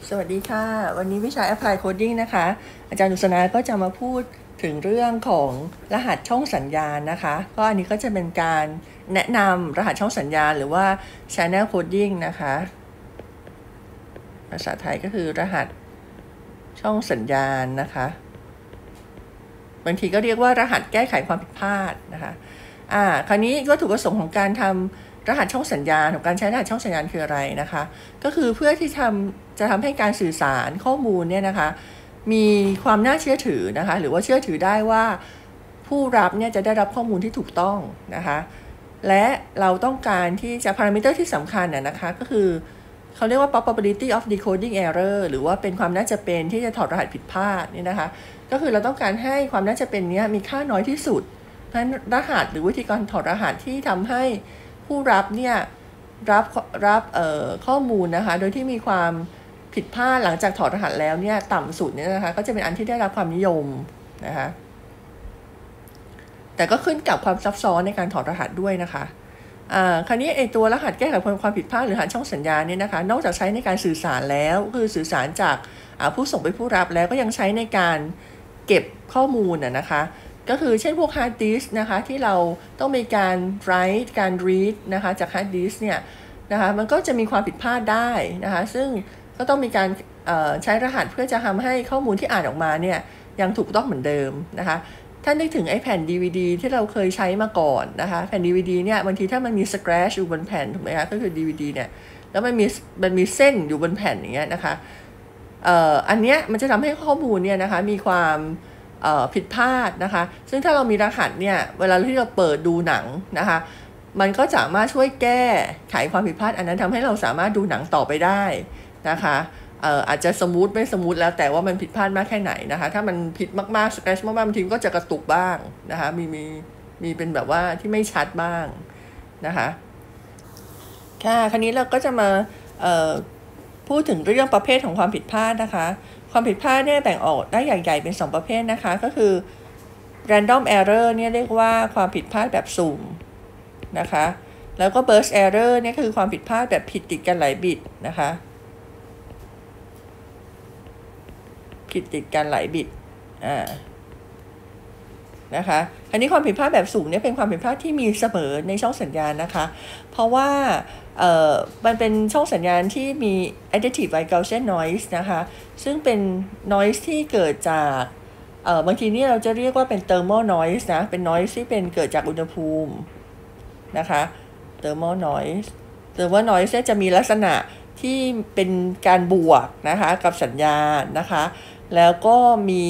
สวัสดีค่ะวันนี้วิชา Apply Coding นะคะอาจารย์ดุษณาก็จะมาพูดถึงเรื่องของรหัสช่องสัญญาณนะคะก็อันนี้ก็จะเป็นการแนะนำรหัสช่องสัญญาณหรือว่า Channel Coding นะคะภาษาไทยก็คือรหัสช่องสัญญาณนะคะบางทีก็เรียกว่ารหัสแก้ไขความผิดพลาดนะคะคราวนี้วัตถุประสงค์ของการทำรหัสช่องสัญญาณของการใช้รหัสช่องสัญญาณคืออะไรนะคะก็คือเพื่อที่จะทำให้การสื่อสารข้อมูลเนี่ยนะคะมีความน่าเชื่อถือนะคะหรือว่าเชื่อถือได้ว่าผู้รับเนี่ยจะได้รับข้อมูลที่ถูกต้องนะคะและเราต้องการที่จะพารามิเตอร์ที่สำคัญนะคะก็คือเขาเรียกว่า probability of decoding error หรือว่าเป็นความน่าจะเป็นที่จะถอดรหัสผิดพลาดนี่นะคะก็คือเราต้องการให้ความน่าจะเป็นนี้มีค่าน้อยที่สุดเพราะฉะนั้นรหัสหรือวิธีการถอดรหัสที่ทำให้ผู้รับเนี่ยรับข้อมูลนะคะโดยที่มีความผิดพลาดหลังจากถอดรหัสแล้วเนี่ยต่ำสุดเนี่ยนะคะก็จะเป็นอันที่ได้รับความนิยมนะคะแต่ก็ขึ้นกับความซับซ้อนในการถอดรหัสด้วยนะคะคราวนี้ไอตัวรหัสแก้ไขความผิดพลาดหรือรหัสช่องสัญญาณเนี่ยนะคะนอกจากใช้ในการสื่อสารแล้วคือสื่อสารจากผู้ส่งไปผู้รับแล้วก็ยังใช้ในการเก็บข้อมูลนะคะก็คือเช่นพวก hard disk นะคะที่เราต้องมีการ write การ read นะคะจาก hard disk เนี่ยนะคะมันก็จะมีความผิดพลาดได้นะคะซึ่งก็ต้องมีการใช้รหัสเพื่อจะทำให้ข้อมูลที่อ่านออกมาเนี่ยยังถูกต้องเหมือนเดิมนะคะถ้านึกถึงไอ้แผ่น DVD ที่เราเคยใช้มาก่อนนะคะแผ่น DVD เนี่ยบางทีถ้ามันมี scratch อยู่บนแผ่นถูกไหมคะก็คือ DVD เนี่ยแล้วมันมีเส้นอยู่บนแผ่นอย่างเงี้ยนะคะอันเนี้ยมันจะทำให้ข้อมูลเนี่ยนะคะมีความผิดพลาดนะคะซึ่งถ้าเรามีรหัสเนี่ยเวลาที่เราเปิดดูหนังนะคะมันก็สามารถช่วยแก้ไขความผิดพลาดอันนั้นทำให้เราสามารถดูหนังต่อไปได้นะคะอาจจะสมูทไม่สมูทแล้วแต่ว่ามันผิดพลาดมากแค่ไหนนะคะถ้ามันผิดมากๆสแครชมากๆบางทีก็จะกระตุกบ้างนะคะมีเป็นแบบว่าที่ไม่ชัดบ้างนะคะค่ะคราวนี้เราก็จะมาพูดถึงเรื่องประเภทของความผิดพลาดนะคะความผิดพลาดเนี่ยแบ่งออกได้ใหญ่ๆเป็น2ประเภทนะคะก็คือ random error เนี่ยเรียกว่าความผิดพลาดแบบสุ่มนะคะแล้วก็ burst error เนี่ยคือความผิดพลาดแบบผิดติดกันหลายบิตนะคะผิดติดกันหลายบิตนะคะอันนี้ความผิดพลาดแบบสุ่มเนี่ยเป็นความผิดพลาดที่มีเสมอในช่องสัญญาณนะคะเพราะว่ามันเป็นช่องสัญญาณที่มี additive Gaussian noise นะคะซึ่งเป็น noise ที่เกิดจากบางทีนี่เราจะเรียกว่าเป็น thermal noise นะเป็น noise ที่เป็นเกิดจากอุณหภูมินะคะ thermal noise จะมีลักษณะที่เป็นการบวกนะคะกับสัญญาณนะคะแล้วก็มี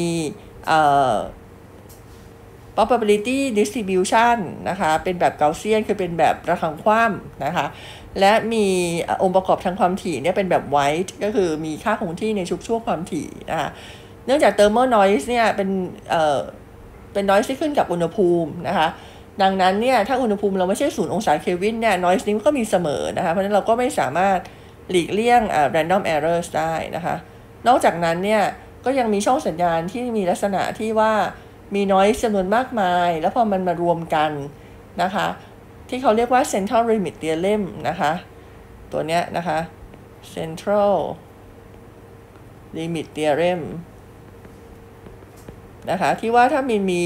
probability distribution นะคะเป็นแบบเกาเซียนคือเป็นแบบระฆังคว่ำนะคะและมีองค์ประกอบทางความถี่เนี่ยเป็นแบบ white ก็คือมีค่าคงที่ในช่วงความถี่นะคะเนื่องจาก thermal noise เนี่ยเป็น noise ที่ขึ้นกับอุณหภูมินะคะดังนั้นเนี่ยถ้าอุณหภูมิเราไม่ใช่0 องศาเคลวินเนี่ย noise นี้ก็มีเสมอนะคะเพราะฉะนั้นเราก็ไม่สามารถหลีกเลี่ยงrandom errors ได้นะคะนอกจากนั้นเนี่ยก็ยังมีช่องสัญญาณที่มีลักษณะที่ว่ามี noise จำนวนมากมายแล้วพอมันมารวมกันนะคะที่เขาเรียกว่า central limit theorem นะคะตัวเนี้ยนะคะ central limit theorem นะคะที่ว่าถ้ามี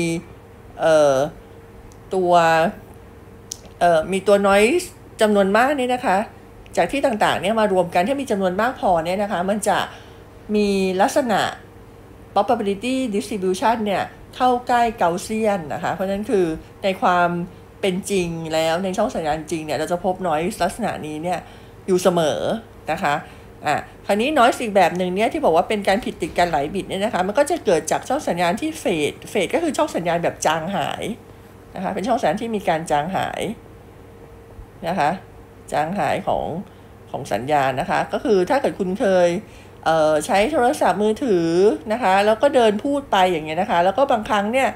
มีตัว noise จำนวนมากนี่นะคะจากที่ต่างๆเนี่ยมารวมกันถ้ามีจำนวนมากพอเนี่ยนะคะมันจะมีลักษณะ probability distribution เนี่ยเข้าใกล้เกาเซียนนะคะเพราะฉะนั้นคือในความเป็นจริงแล้วในช่องสัญญาณจริงเนี่ยเราจะพบ noise ลักษณะนี้เนี่ยอยู่เสมอนะคะคราวนี้ noise อีกแบบหนึ่งเนี่ยที่บอกว่าเป็นการผิดติดกันหลายบิตเนี่ยนะคะมันก็จะเกิดจากช่องสัญญาณที่เฟดก็คือช่องสัญญาณแบบจางหายนะคะเป็นช่องสัญญาณที่มีการจางหายนะคะจางหายของสัญญาณนะคะก็คือถ้าเกิดคุณเคยใช้โทรศัพท์มือถือนะคะแล้วก็เดินพูดไปอย่างเงี้ยนะคะแล้วก็บางครั้งเนี่ย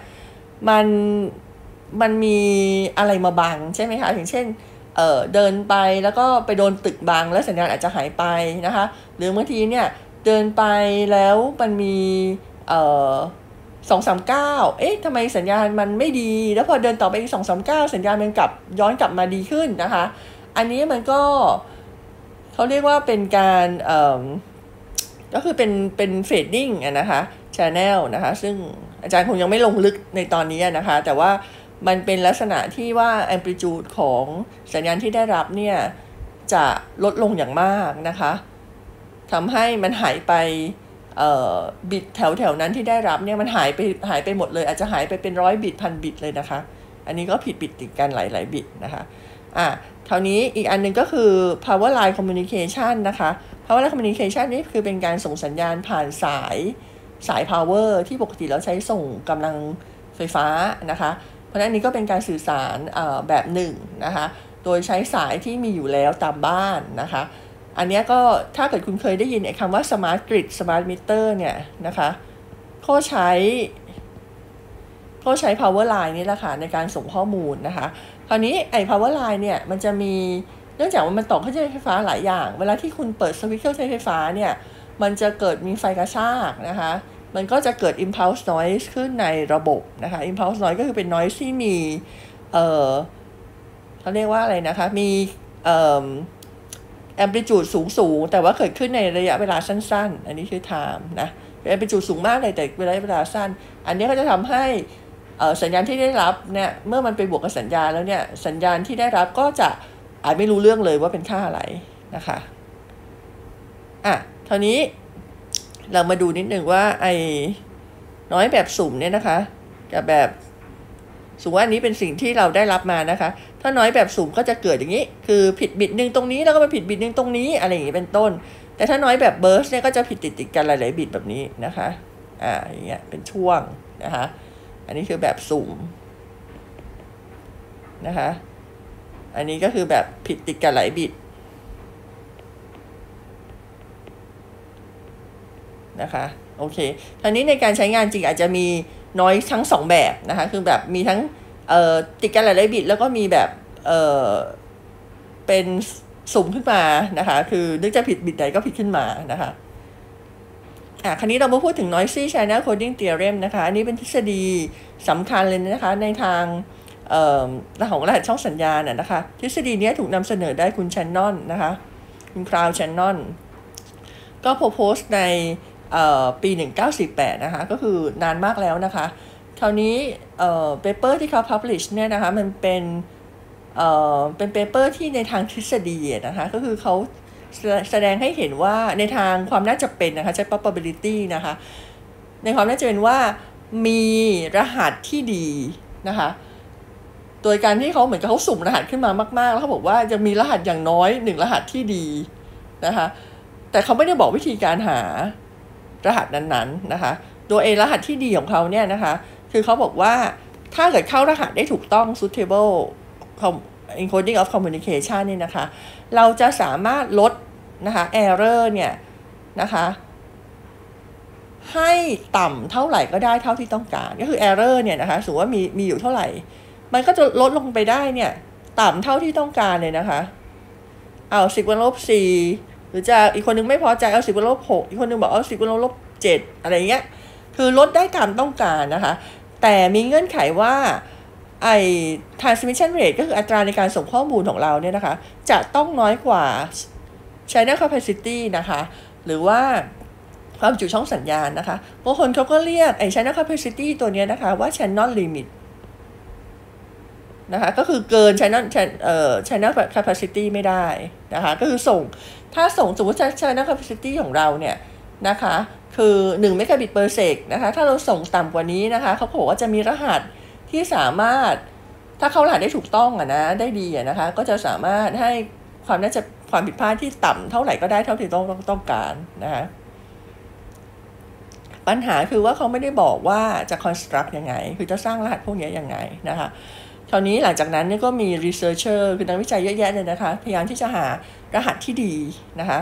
มันมีอะไรมาบังใช่ไหมคะอย่างเช่นเดินไปแล้วก็ไปโดนตึกบังแล้วสัญญาณอาจจะหายไปนะคะหรือบางทีเนี่ยเดินไปแล้วมันมี239เอ๊ะทำไมสัญญาณมันไม่ดีแล้วพอเดินต่อไปอีก239สัญญาณมันย้อนกลับมาดีขึ้นนะคะอันนี้มันก็เขาเรียกว่าเป็นการก็คือเป็นเฟดดิ้งนะคะ channel นะคะซึ่งอาจารย์คงยังไม่ลงลึกในตอนนี้นะคะแต่ว่ามันเป็นลักษณะที่ว่า amplitude ของสัญญาณที่ได้รับเนี่ยจะลดลงอย่างมากนะคะทำให้มันหายไปบิตแถวนั้นที่ได้รับเนี่ยมันหายไปหมดเลยอาจจะหายไปเป็น100 บิต1,000 บิตเลยนะคะอันนี้ก็ผิดบิตติดกันหลายบิตนะคะคราวนี้อีกอันนึงก็คือ power line communication นะคะ power line communication นี่คือเป็นการส่งสัญญาณผ่านสาย power ที่ปกติเราใช้ส่งกำลังไฟฟ้านะคะเพราะฉะนั้นนี้ก็เป็นการสื่อสารแบบหนึ่งนะคะโดยใช้สายที่มีอยู่แล้วตามบ้านนะคะอันนี้ก็ถ้าเกิดคุณเคยได้ยินคำว่า smart grid smart meter เนี่ยนะคะก็ใช้ power line นี่แหละค่ะในการส่งข้อมูลนะคะคราวนี้power line เนี่ยมันจะมีเนื่องจากว่ามันต่อเครื่องใช้ไฟฟ้าหลายอย่างเวลาที่คุณเปิดสวิตช์เครื่องใช้ไฟฟ้าเนี่ยมันจะเกิดมีไฟกระชากนะคะมันก็จะเกิด impulse noise ขึ้นในระบบนะคะ impulse noise ก็คือเป็น noise ที่มีเขาเรียกว่าอะไรนะคะมีamplitude สูงแต่ว่าเกิดขึ้นในระยะเวลาสั้นๆอันนี้คือ time นะ amplitude สูงมากเลยแต่ระยะเวลาสั้นอันนี้ก็จะทำให้สัญญาณที่ได้รับเนี่ยเมื่อมันไปบวกกับสัญญาณแล้วเนี่ยสัญญาณที่ได้รับก็จะอาจไม่รู้เรื่องเลยว่าเป็นค่าอะไรนะคะคราวนี้เรามาดูนิดหนึ่งว่าน้อยแบบสุ่มเนี่ยนะคะกับแบบสมมติว่าอันนี้เป็นสิ่งที่เราได้รับมานะคะถ้าน้อยแบบสุ่มก็จะเกิดอย่างนี้คือผิดบิตนึงตรงนี้แล้วก็มาผิดบิตนึงตรงนี้อะไรอย่างนี้เป็นต้นแต่ถ้าน้อยแบบเบิร์สเนี่ยก็จะผิดติดกันหลายๆบิตแบบนี้นะคะอย่างเงี้ยเป็นช่วงนะคะอันนี้คือแบบสุ่มนะคะอันนี้ก็คือแบบผิดติดกันหลายบิตนะคะโอเคทีนี้ในการใช้งานจริงอาจจะมีน้อยทั้ง2แบบนะคะคือแบบมีทั้งติดกันหลายๆบิตแล้วก็มีแบบเป็นสุ่มขึ้นมานะคะคือนึกจะผิดบิตไหนก็ผิดขึ้นมานะคะคราวนี้เรามาพูดถึง noisy channel coding theorem นะคะอันนี้เป็นทฤษฎีสำคัญเลยนะคะในทางของรหัสช่องสัญญาณนะคะทฤษฎีนี้ถูกนำเสนอได้คุณแชนนอนนะคะคุณคลาวแชนนอนก็โพสต์ในปี1948นะคะก็คือนานมากแล้วนะคะคราวนี้เปเปอร์ที่เขา publish เนี่ยนะคะมันเป็นเปเปอร์ที่ในทางทฤษฎีนะคะก็คือเขาแสดงให้เห็นว่าในทางความน่าจะเป็นนะคะใช้ probability นะคะในความน่าจะเป็นว่ามีรหัสที่ดีนะคะโดยการที่เขาเหมือนกับเขาสุ่มรหัสขึ้นมามากๆแล้วเขาบอกว่าจะมีรหัสอย่างน้อย1รหัสที่ดีนะคะแต่เขาไม่ได้บอกวิธีการหารหัสนั้นๆนะคะโดยรหัสที่ดีของเขาเนี่ยนะคะคือเขาบอกว่าถ้าเกิดเข้ารหัสได้ถูกต้อง suitable encoding of communication นี่นะคะเราจะสามารถลดนะคะ error เนี่ยนะคะให้ต่ำเท่าไหร่ก็ได้เท่าที่ต้องการก็คือ error เนี่ยนะคะสมมติว่ามีอยู่เท่าไหร่มันก็จะลดลงไปได้เนี่ยต่ำเท่าที่ต้องการเลยนะคะเอา10^-4หรือจะอีกคนนึงไม่พอใจเอา10^-6อีกคนนึงบอกเอา10^-7อะไรเงี้ยคือลดได้ตามต้องการนะคะแต่มีเงื่อนไขว่าtransmission rate ก็คืออัตราในการส่งข้อมูลของเราเนี่ยนะคะจะต้องน้อยกว่า channel capacity นะคะหรือว่าความจุช่องสัญญาณนะคะบางคนเขาก็เรียกchannel capacity ตัวนี้นะคะว่า channel limit นะคะก็คือเกิน channel capacity ไม่ได้นะคะก็คือถ้าส่งสมมติ channel capacity ของเราเนี่ยนะคะคือ1 megabit per sec นะคะถ้าเราส่งต่ำกว่านี้นะคะเขาบอกว่าจะมีรหัสที่สามารถถ้าเข้ารหัสได้ถูกต้องได้ดีนะคะก็จะสามารถให้ความผิดพลาดที่ต่ำเท่าไหร่ก็ได้เท่าที่ต้องการนะคะปัญหาคือว่าเขาไม่ได้บอกว่าจะ construct ยังไงคือจะสร้างรหัสพวกนี้ยังไงนะคะคราวนี้หลังจากนั้นเนี่ยก็มี researcher คือนักวิจัยเยอะแยะเลยนะคะพยายามที่จะหารหัสที่ดีนะคะ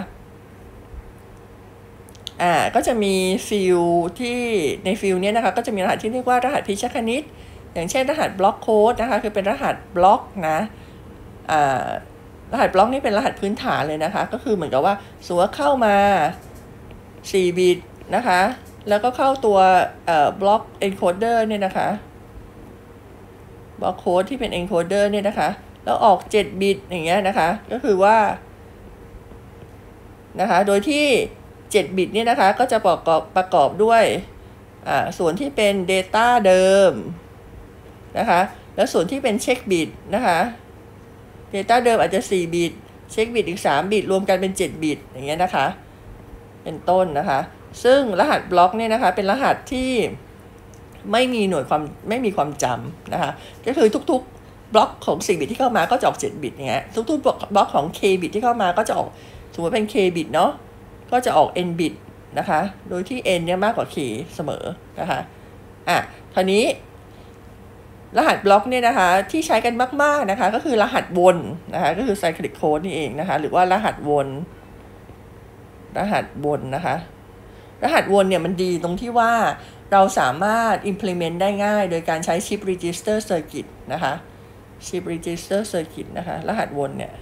ก็จะมีฟิลที่ในฟิลนี้นะคะก็จะมีรหัสที่เรียกว่ารหัสพิชคณิตอย่างเช่นรหัสบล็อกโค้ดนะคะคือเป็นรหัสบล็อกนะรหัสบล็อกนี่เป็นรหัสพื้นฐานเลยนะคะก็คือเหมือนกับว่าสมมุติเข้ามา4 บิตนะคะแล้วก็เข้าตัวบล็อกเอนโคเดอร์เนี่ยนะคะบล็อกโค้ดที่เป็นเอนโคเดอร์เนี่ยนะคะแล้วออก7 บิตอย่างเงี้ยนะคะก็คือว่านะคะโดยที่ 7 บิตเนี่ยนะคะก็จะประกอบด้วยส่วนที่เป็น Data เดิมนะคะแล้วส่วนที่เป็นเช็คบิตนะคะ Data เดิมอาจจะ4 บิตเช็คบิตอีก3 บิตรวมกันเป็น7 บิตอย่างเงี้ยนะคะเป็นต้นนะคะซึ่งรหัสบล็อกเนี่ยนะคะเป็นรหัสที่ไม่มีความจำนะคะก็คือทุกๆบล็อกของ4 บิตที่เข้ามาก็จะออก7 บิตอย่างเงี้ยทุกๆบล็อกของ k บิตที่เข้ามาก็จะออกสมมติเป็น k บิตเนาะก็จะออก n บิตนะคะโดยที่ n เนี่ยมากกว่า k เสมอนะคะคราวนี้รหัสบล็อกเนี่ยนะคะที่ใช้กันมากๆนะคะก็คือรหัสวนนะคะก็คือ cyclic code นี่เองนะคะหรือว่ารหัสวนนะคะรหัสวนเนี่ยมันดีตรงที่ว่าเราสามารถ implement ได้ง่ายโดยการใช้ chip register circuit นะคะ chip register circuit นะคะรหัสวนเนี่ย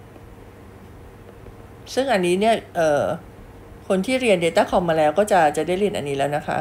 ซึ่งอันนี้เนี่ยคนที่เรียน Datacom มาแล้วก็จะได้เรียนอันนี้แล้วนะคะ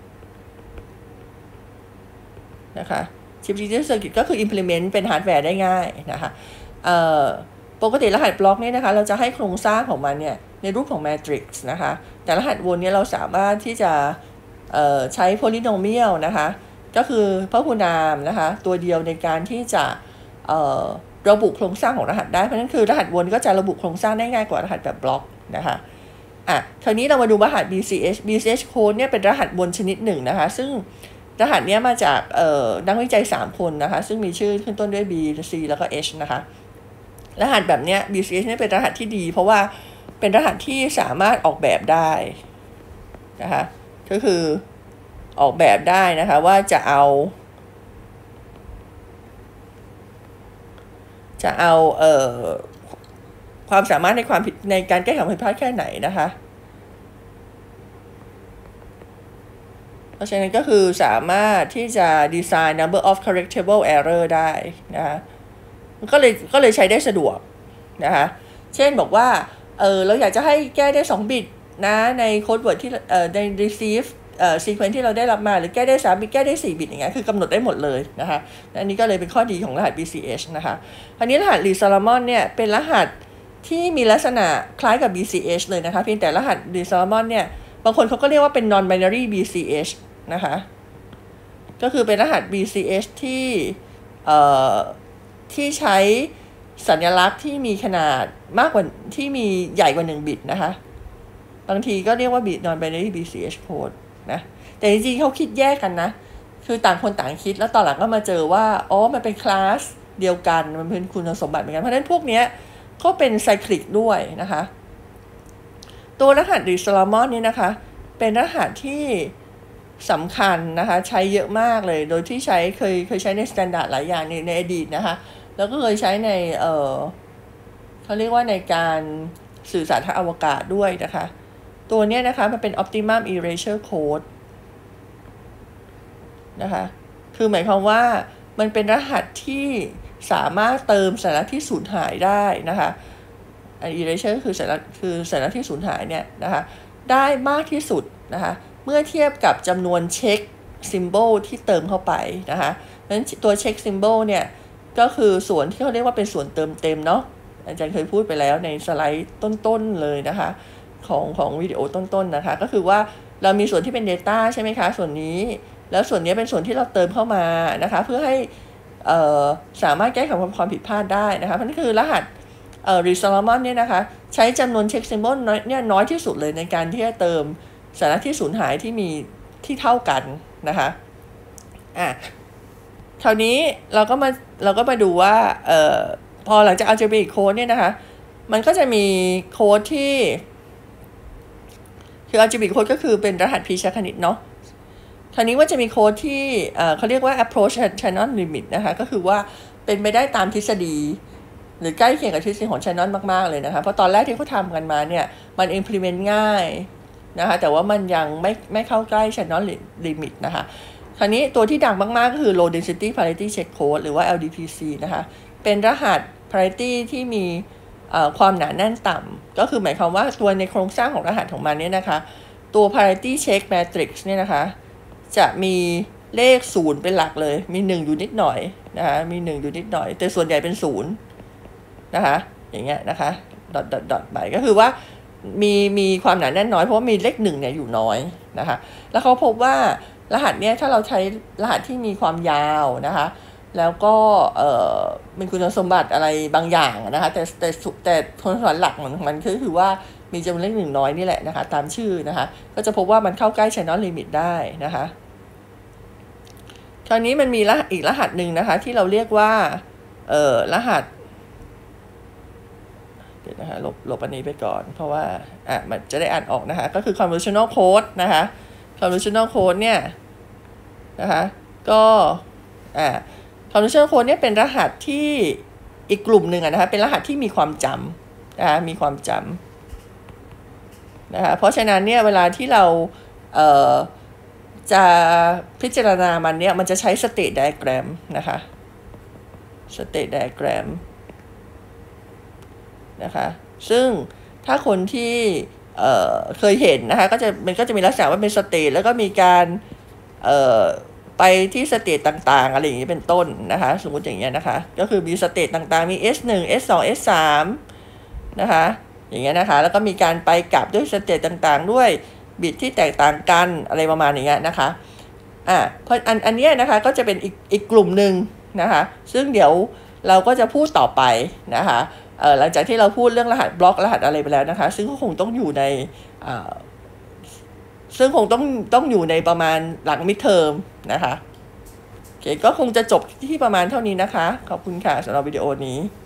Chip register circuit ก็คือ implement เป็นฮาร์ดแวร์ได้ง่ายนะคะปกติรหัสบล็อกเนี่ยนะคะเราจะให้โครงสร้างของมันเนี่ยในรูปของ matrix นะคะแต่รหัสวนเนี่ยเราสามารถที่จะใช้ polynomial นะคะก็คือพหูนามนะคะตัวเดียวในการที่จะระบุโครงสร้างของรหัสได้เพราะนั้นคือรหัสวนก็จะระบุโครงสร้างได้ง่ายกว่ารหัสแบบบล็อกนะคะคราวนี้เรามาดูรหัส BCH code เนี่ยเป็นรหัสวนชนิดหนึ่งนะคะซึ่งรหัสนี้มาจากนักวิจัย3 คนนะคะซึ่งมีชื่อขึ้นต้นด้วย B C แล้วก็ H นะคะรหัสแบบนี้ BCH เนี่ยเป็นรหัสที่ดีเพราะว่าเป็นรหัสที่สามารถออกแบบได้นะคะก็คือออกแบบได้นะคะว่าจะเอาความสามารถในการแก้ไขความผิดพลาดแค่ไหนนะคะเพราะฉะนั้นก็คือสามารถที่จะ design number of correctable error ได้นะคะก็เลยใช้ได้สะดวกนะคะเช่นบอกว่าเราอยากจะให้แก้ได้2 บิตนะใน code word ที่ใน receive sequence ที่เราได้รับมาหรือแก้ได้3 บิตแก้ได้4 บิตอย่างเงี้ยคือกำหนดได้หมดเลยนะคะอันนี้ก็เลยเป็นข้อดีของรหัส BCH นะคะคราวนี้รหัส Lee-Solomon เนี่ยเป็นรหัสที่มีลักษณะคล้ายกับ BCH เลยนะคะเพียงแต่รหัส Lee-Solomon เนี่ยบางคนเขาก็เรียกว่าเป็น non-binary BCH นะคะก็คือเป็นรหัส BCH ที่ใช้สัญลักษณ์ที่มีขนาดมากกว่าที่มีใหญ่กว่า1 บิตนะคะบางทีก็เรียกว่า non-binary BCH code นะแต่จริงๆเขาคิดแยกกันนะคือต่างคนต่างคิดแล้วตอนหลังก็มาเจอว่ามันเป็นคลาสเดียวกันมันเป็นคุณสมบัติเหมือนกันเพราะฉะนั้นพวกนี้ก็เป็นไซคลิกด้วยนะคะตัวรหัส Lee-Solomon นี่นะคะเป็นรหัสที่สำคัญนะคะใช้เยอะมากเลยโดยที่เคยใช้ใน standard หลายอย่างในอดีตนะคะแล้วก็เคยใช้ในเขาเรียกว่าในการสื่อสารทางอวกาศด้วยนะคะตัวนี้นะคะมันเป็น optimum erasure code นะคะคือหมายความว่ามันเป็นรหัสที่สามารถเติมสัญลักษณ์ที่สูญหายได้นะคะ erasure คือสัญลักษณ์ที่สูญหายเนี่ยนะคะได้มากที่สุดนะคะเมื่อเทียบกับจำนวนเช็ค symbol ที่เติมเข้าไปนะคะนั้นตัวเช็ค symbol เนี่ยก็คือส่วนที่เขาเรียกว่าเป็นส่วนเติมเต็มเนาะอาจารย์เคยพูดไปแล้วในสไลด์ต้นๆเลยนะคะของวิดีโอต้นๆนะคะก็คือว่าเรามีส่วนที่เป็น data ใช่ไหมคะส่วนนี้แล้วส่วนนี้เป็นส่วนที่เราเติมเข้ามานะคะเพื่อให้สามารถแก้ไขความผิดพลาดได้นะคะนั่นคือรหัสLee-Solomon เนี่ยนะคะใช้จำนวนเช็ค symbol น้อยที่สุดเลยในการที่จะเติมสัญลักษณ์ที่สูญหายที่มีที่เท่ากันนะคะคราวนี้เราก็มาดูว่าพอหลังจาก algebraic code เนี่ยนะคะมันก็จะมีโค้ดที่คือ algebraic code ก็คือเป็นรหัสพีชคณิตเนาะคราวนี้ว่าจะมีโค้ดที่เขาเรียกว่า approach Shannon limit นะคะก็คือว่าเป็นไปได้ตามทฤษฎีหรือใกล้เคียงกับทฤษฎีของ Shannon มากๆเลยนะคะเพราะตอนแรกที่เขาทำกันมาเนี่ยมัน implement ง่ายนะคะแต่ว่ามันยังไม่เข้าใกล้ Shannon limit นะคะคราวนี้ตัวที่ดังมากๆก็คือ low density parity check code หรือว่า LDPC นะคะเป็นรหัส parity ที่มีความหนาแน่นต่ำก็คือหมายความว่าตัวในโครงสร้างของรหัสของมันเนี่ยนะคะตัว parity check matrix เนี่ยนะคะจะมีเลข0เป็นหลักเลยมี1อยู่นิดหน่อยนะคะมี1อยู่นิดหน่อยแต่ส่วนใหญ่เป็น0นะคะอย่างเงี้ยนะคะดอทไปก็คือว่ามีความหนาแน่นน้อยเพราะว่ามีเลข1เนี่ยอยู่น้อยนะคะแล้วเขาพบว่ารหัสเนี่ยถ้าเราใช้รหัสที่มีความยาวนะคะแล้วก็เป็นคุณสมบัติอะไรบางอย่างนะคะแต่คุณสมบัติหลักของมันคือว่ามีจำนวนเลข1น้อยนี่แหละนะคะตามชื่อนะคะก็จะพบว่ามันเข้าใกล้ Channel Limit ได้นะคะคราวนี้มันมีอีกรหัสหนึ่งนะคะที่เราเรียกว่ารหัสเดี๋ยวนะคะลบอันนี้ไปก่อนเพราะว่ามันจะได้อ่านออกนะคะก็คือ convolutional code นะคะ convolutional code เนี่ยนะคะก็convolutional code เนี่ยเป็นรหัสที่อีกกลุ่มหนึ่งนะคะเป็นรหัสที่มีความจำนะคะมีความจำนะคะเพราะฉะนั้นเนี่ยเวลาที่เราจะพิจารณามันเนี่ยมันจะใช้ state diagram นะคะ state diagram นะคะซึ่งถ้าคนที่เคยเห็นนะคะมันก็จะมีลักษณะว่าเป็น state แล้วก็มีการไปที่สเตตต่างๆอะไรอย่างนี้เป็นต้นนะคะสมมุติอย่างเงี้ยนะคะก็คือมีสเตตต่างๆมี S1 S2 S3 นะคะอย่างเงี้ยนะคะแล้วก็มีการไปกลับด้วยสเตตต่างๆด้วยบิตที่แตกต่างกันอะไรประมาณอย่างเงี้ยนะคะเพราะอันเนี้ยนะคะก็จะเป็นอีกกลุ่มหนึ่งนะคะซึ่งเดี๋ยวเราก็จะพูดต่อไปนะคะหลังจากที่เราพูดเรื่องรหัสบล็อกรหัสอะไรไปแล้วนะคะซึ่งก็คงต้องอยู่ในอยู่ในประมาณหลังมิดเทอมนะคะโอเคก็คงจะจบที่ประมาณเท่านี้นะคะขอบคุณค่ะสำหรับวิดีโอนี้